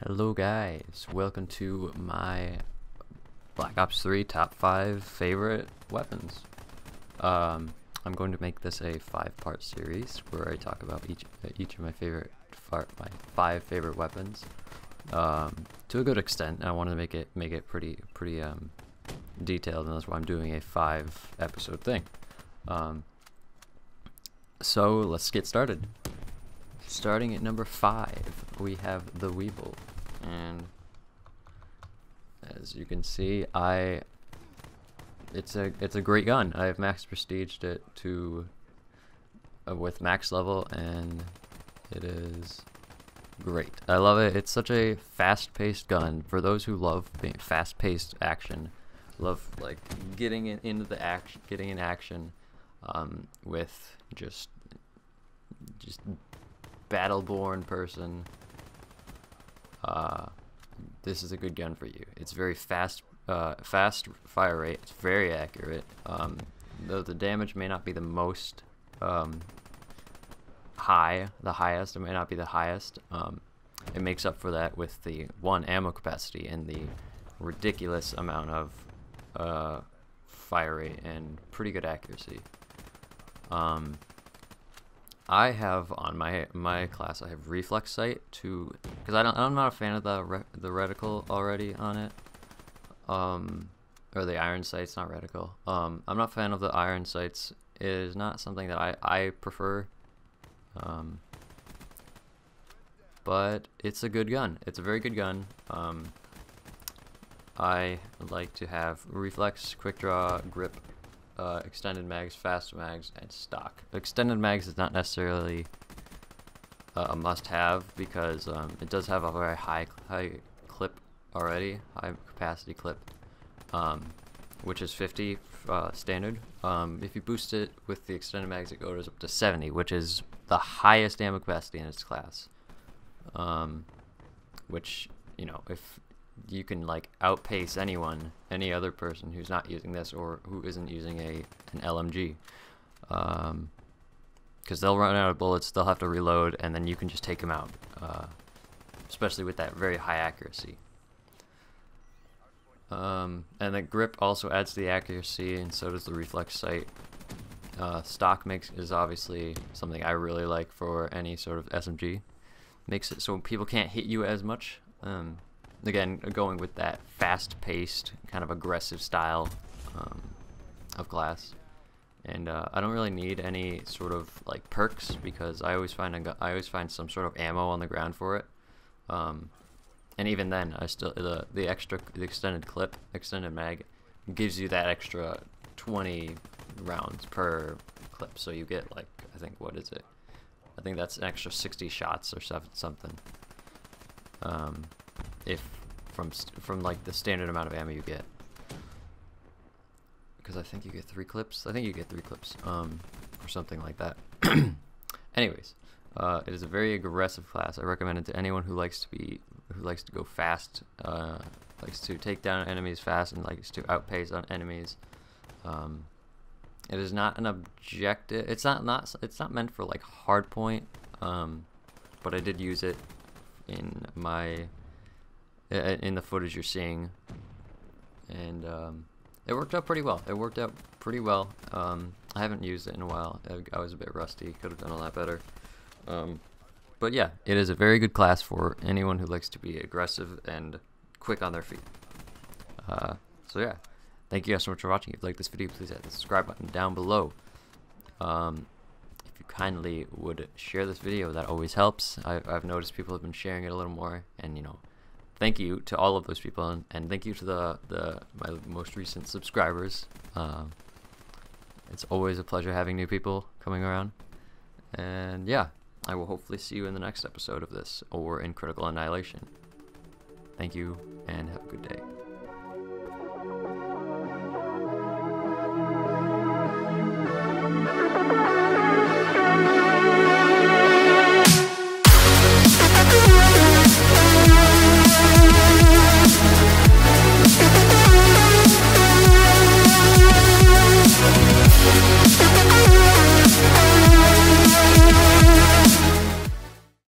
Hello guys, welcome to my Black Ops 3 top 5 favorite weapons. I'm going to make this a 5-part series where I talk about each of my five favorite weapons to a good extent. I want to make it pretty detailed, and that's why I'm doing a 5-episode thing. So let's get started. Starting at number 5, we have the Weevil, and as you can see, it's a great gun. I have max prestiged it to with max level, and it is great. I love it. It's such a fast-paced gun. For those who love fast-paced action, love like getting in action, with just battle-born person, this is a good gun for you. It's very fast fire rate. It's very accurate. Though the damage may not be the most highest, it may not be the highest. It makes up for that with the ammo capacity and the ridiculous amount of fire rate and pretty good accuracy. I have on my class, I have reflex sight because I'm not a fan of the reticle already on it, or the iron sights, not reticle. I'm not a fan of the iron sights. It is not something that I prefer, but it's a good gun. It's a very good gun. I like to have reflex, quick draw, grip, extended mags, fast mags, and stock. Extended mags is not necessarily a must-have because it does have a very high clip already, high capacity clip, which is 50 standard. If you boost it with the extended mags, it goes up to 70, which is the highest ammo capacity in its class. Which, you know, if you can like outpace any other person who's not using this or who isn't using an LMG, because they'll run out of bullets, they'll have to reload, and then you can just take them out, especially with that very high accuracy. And the grip also adds to the accuracy, and so does the reflex sight. Stock is obviously something I really like for any sort of SMG. Makes it so people can't hit you as much. Again, going with that fast-paced, kind of aggressive style of class, and I don't really need any sort of like perks because I always find some sort of ammo on the ground for it, and even then, the extended mag gives you that extra 20 rounds per clip, so you get like I think that's an extra 60 shots or something. If from like the standard amount of ammo you get, because I think you get 3 clips. I think you get 3 clips, or something like that. Anyways, it is a very aggressive class. I recommend it to anyone who likes to go fast, likes to take down enemies fast, and likes to outpace on enemies. It is not an objective. It's not meant for like hard point. But I did use it in the footage you're seeing, and it worked out pretty well. I haven't used it in a while. I was a bit rusty, could have done a lot better, but yeah, it is a very good class for anyone who likes to be aggressive and quick on their feet. So yeah, thank you guys so much for watching. If you like this video, please hit the subscribe button down below. If you kindly would share this video, that always helps. I've noticed people have been sharing it a little more, and you know, thank you to all of those people, and thank you to my most recent subscribers. It's always a pleasure having new people coming around, and yeah, I will hopefully see you in the next episode of this or in Critical Annihilation. Thank you, and have a good day.